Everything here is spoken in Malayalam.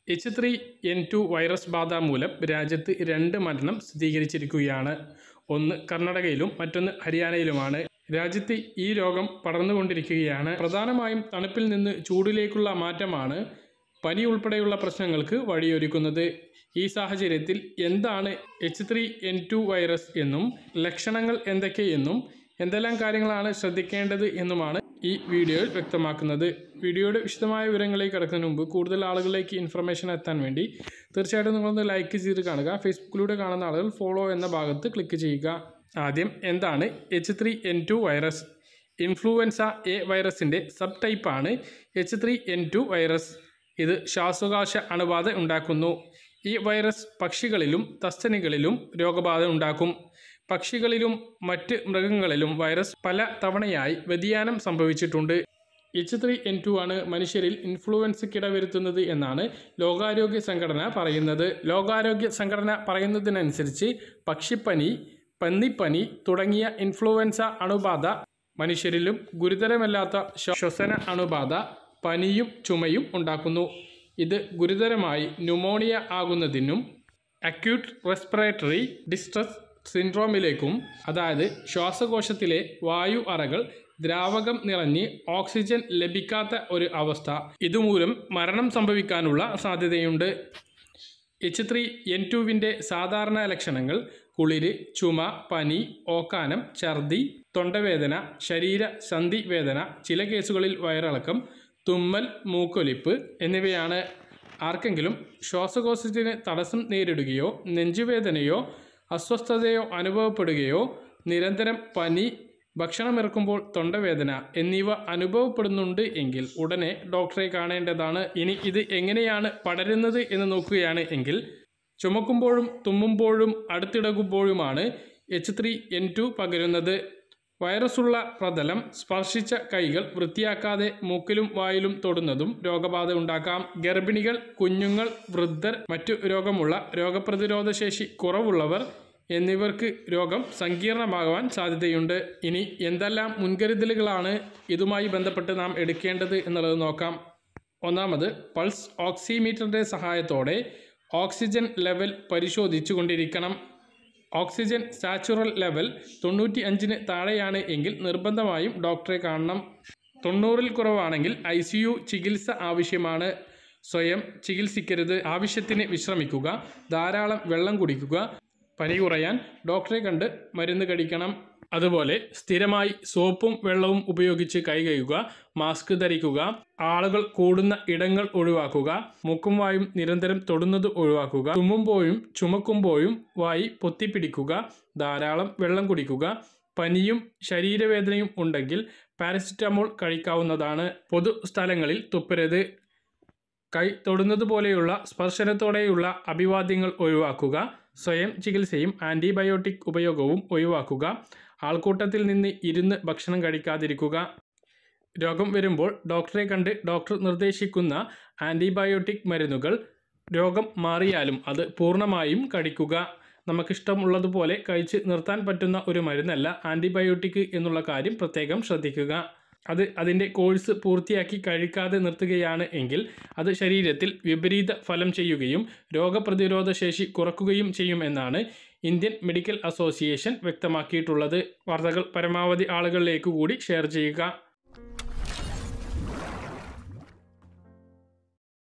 H3N2 വൈറസ് ബാധ മൂലം രാജ്യത്ത് 2 മരണം സ്ഥിരീകരിച്ചിരിക്കുകയാണ്. ഒന്ന് കർണാടകയിലും മറ്റൊന്ന് ഹരിയാനയിലുമാണ്. രാജ്യത്ത് ഈ രോഗം പടർന്നുകൊണ്ടിരിക്കുകയാണ്. പ്രധാനമായും തണുപ്പിൽ നിന്ന് ചൂടിലേക്കുള്ള മാറ്റമാണ് പനി ഉൾപ്പെടെയുള്ള പ്രശ്നങ്ങൾക്ക് വഴിയൊരുക്കുന്നത്. ഈ സാഹചര്യത്തിൽ എന്താണ് H3N2 വൈറസ് എന്നും ലക്ഷണങ്ങൾ എന്തൊക്കെയെന്നും എന്തെല്ലാം കാര്യങ്ങളാണ് ശ്രദ്ധിക്കേണ്ടത് എന്നുമാണ് ഈ വീഡിയോയിൽ വ്യക്തമാക്കുന്നത്. വീഡിയോയുടെ വിശദമായ വിവരങ്ങളിലേക്ക് കടക്കുന്നതിന് മുമ്പ് കൂടുതൽ ആളുകളിലേക്ക് ഇൻഫർമേഷൻ എത്താൻ വേണ്ടി തീർച്ചയായിട്ടും നിങ്ങളൊന്ന് ലൈക്ക് ചെയ്ത് കാണുക. ഫേസ്ബുക്കിലൂടെ കാണുന്ന ആളുകൾ ഫോളോ എന്ന ഭാഗത്ത് ക്ലിക്ക് ചെയ്യുക. ആദ്യം എന്താണ് H3N2 വൈറസ്? ഇൻഫ്ലുവൻസ എ വൈറസിൻ്റെ സബ് ടൈപ്പാണ് H3N2 വൈറസ്. ഇത് ശ്വാസകോശ അണുബാധ ഉണ്ടാക്കുന്നു. ഈ വൈറസ് പക്ഷികളിലും തസ്തനികളിലും രോഗബാധ ഉണ്ടാക്കും. പക്ഷികളിലും മറ്റ് മൃഗങ്ങളിലും വൈറസ് പല തവണയായി വ്യതിയാനം സംഭവിച്ചിട്ടുണ്ട്. H3N2 ആണ് മനുഷ്യരിൽ ഇൻഫ്ലുവൻസയ്ക്കിട വരുത്തുന്നത് എന്നാണ് ലോകാരോഗ്യ സംഘടന പറയുന്നത്. ലോകാരോഗ്യ സംഘടന പറയുന്നതിനനുസരിച്ച് പക്ഷിപ്പനി, പന്നിപ്പനി തുടങ്ങിയ ഇൻഫ്ലുവൻസ അണുബാധ മനുഷ്യരിലും ഗുരുതരമല്ലാത്ത ശ്വസന അണുബാധ, പനിയും ചുമയും ഉണ്ടാക്കുന്നു. ഇത് ഗുരുതരമായി ന്യൂമോണിയ ആകുന്നതിനും അക്യൂട്ട് റെസ്പിറേറ്ററി ഡിസ്ട്രസ് സിൻഡ്രോമിലേക്കും, അതായത് ശ്വാസകോശത്തിലെ വായു അറകൾ ദ്രാവകം നിറഞ്ഞ് ഓക്സിജൻ ലഭിക്കാത്ത ഒരു അവസ്ഥ, ഇതുമൂലം മരണം സംഭവിക്കാനുള്ള സാധ്യതയുണ്ട്. H3N2വിൻ്റെ സാധാരണ ലക്ഷണങ്ങൾ കുളിര്, ചുമ, പനി, ഓക്കാനം, ഛർദി, തൊണ്ടവേദന, ശരീരസന്ധി വേദന, ചില കേസുകളിൽ വയറിളക്കം, തുമ്മൽ, മൂക്കൊലിപ്പ് എന്നിവയാണ്. ആർക്കെങ്കിലും ശ്വാസകോശത്തിന് തടസ്സം നേരിടുകയോ നെഞ്ചുവേദനയോ അസ്വസ്ഥതയോ അനുഭവപ്പെടുകയോ നിരന്തരം പനി, ഭക്ഷണമിറക്കുമ്പോൾ തൊണ്ടവേദന എന്നിവ അനുഭവപ്പെടുന്നുണ്ട് എങ്കിൽ ഉടനെ ഡോക്ടറെ കാണേണ്ടതാണ്. ഇനി ഇത് എങ്ങനെയാണ് പടരുന്നത് എന്ന് നോക്കുകയാണ് എങ്കിൽ ചുമക്കുമ്പോഴും തുമ്മുമ്പോഴും അടുത്തിടകുമ്പോഴുമാണ് H3N2 പകരുന്നത്. വൈറസുള്ള പ്രതലം സ്പർശിച്ച കൈകൾ വൃത്തിയാക്കാതെ മൂക്കിലും വായിലും തൊടുന്നതും രോഗബാധ ഉണ്ടാക്കാം. ഗർഭിണികൾ, കുഞ്ഞുങ്ങൾ, വൃദ്ധർ, മറ്റു രോഗമുള്ള രോഗപ്രതിരോധ ശേഷി കുറവുള്ളവർ എന്നിവർക്ക് രോഗം സങ്കീർണമാകാൻ സാധ്യതയുണ്ട്. ഇനി എന്തെല്ലാം മുൻകരുതലുകളാണ് ഇതുമായി ബന്ധപ്പെട്ട് നാം എടുക്കേണ്ടത് എന്നുള്ളത് നോക്കാം. ഒന്നാമത്, പൾസ് ഓക്സിമീറ്ററിൻ്റെ സഹായത്തോടെ ഓക്സിജൻ ലെവൽ പരിശോധിച്ചു കൊണ്ടിരിക്കണം. ഓക്സിജൻ സാച്ചുറൽ ലെവൽ 95-ന് താഴെയാണ് എങ്കിൽ നിർബന്ധമായും ഡോക്ടറെ കാണണം. 90-ൽ കുറവാണെങ്കിൽ ICU ചികിത്സ ആവശ്യമാണ്. സ്വയം ചികിത്സിക്കരുത്. ആവശ്യത്തിന് വിശ്രമിക്കുക, ധാരാളം വെള്ളം കുടിക്കുക, പനി കുറയാൻ ഡോക്ടറെ കണ്ട് മരുന്ന് കഴിക്കണം. അതുപോലെ സ്ഥിരമായി സോപ്പും വെള്ളവും ഉപയോഗിച്ച് കൈ കഴുകുക, മാസ്ക് ധരിക്കുക, ആളുകൾ കൂടുന്ന ഇടങ്ങൾ ഒഴിവാക്കുക, മൂക്കും വായും നിരന്തരം തൊടുന്നത് ഒഴിവാക്കുക, തുമ്മുമ്പോഴും ചുമക്കുമ്പോഴും വായി പൊത്തിപ്പിടിക്കുക, ധാരാളം വെള്ളം കുടിക്കുക. പനിയും ശരീരവേദനയും ഉണ്ടെങ്കിൽ പാരസിറ്റമോൾ കഴിക്കാവുന്നതാണ്. പൊതു സ്ഥലങ്ങളിൽ തുപ്പരുത്. കൈ തൊടുന്നത് പോലെയുള്ള സ്പർശനത്തോടെയുള്ള അഭിവാദ്യങ്ങൾ ഒഴിവാക്കുക. സ്വയം ചികിത്സയും ആൻറ്റിബയോട്ടിക് ഉപയോഗവും ഒഴിവാക്കുക. ആൾക്കൂട്ടത്തിൽ നിന്ന് ഇരുന്ന് ഭക്ഷണം കഴിക്കാതിരിക്കുക. രോഗം വരുമ്പോൾ ഡോക്ടറെ കണ്ട് ഡോക്ടർ നിർദ്ദേശിക്കുന്ന ആൻറ്റിബയോട്ടിക് മരുന്നുകൾ രോഗം മാറിയാലും അത് പൂർണ്ണമായും കഴിക്കുക. നമുക്കിഷ്ടമുള്ളതുപോലെ കഴിച്ച് നിർത്താൻ പറ്റുന്ന ഒരു മരുന്നല്ല ആൻറ്റിബയോട്ടിക് എന്നുള്ള കാര്യം പ്രത്യേകം ശ്രദ്ധിക്കുക. അത് അതിൻ്റെ കോഴ്സ് പൂർത്തിയാക്കി കഴിക്കാതെ നിർത്തുകയാണ് എങ്കിൽ അത് ശരീരത്തിൽ വിപരീത ഫലം ചെയ്യുകയും രോഗപ്രതിരോധ ശേഷി കുറയ്ക്കുകയും ചെയ്യുമെന്നാണ് ഇന്ത്യൻ മെഡിക്കൽ അസോസിയേഷൻ വ്യക്തമാക്കിയിട്ടുള്ളത്. വാർത്തകൾ പരമാവധി ആളുകളിലേക്ക് കൂടി ഷെയർ ചെയ്യുക.